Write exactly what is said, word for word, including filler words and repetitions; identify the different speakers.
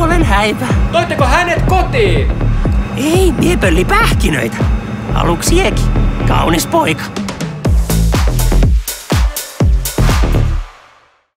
Speaker 1: olen häivä.
Speaker 2: Toitteko hänet kotiin?
Speaker 1: Ei, mie pölli pähkinöitä. Aluksi siekin. Kaunis poika.